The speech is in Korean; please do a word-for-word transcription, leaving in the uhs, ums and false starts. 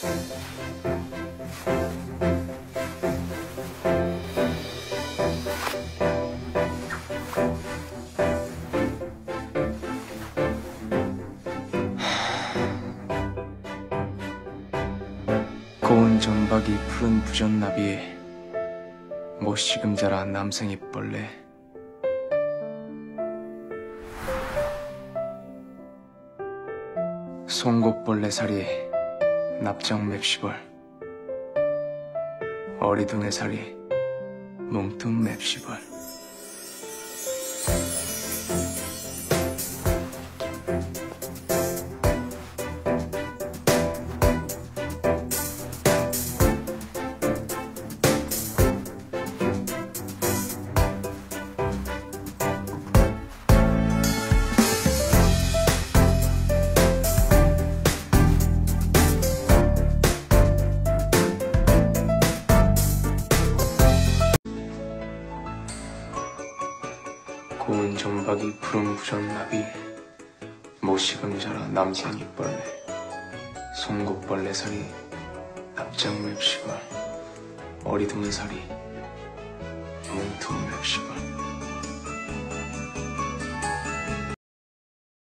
고운 점박이 푸른 부전나비 못시금 자라 남생이벌레 송곳벌레살이 납작 맵시벌 어리둥해살이 뭉뚱 맵시벌 고운 점박이 푸른 부전나비 못시금 자라 남생이벌레 송곳벌레살이 납작 맵시벌 어리둥해살이 뭉퉁 맵시벌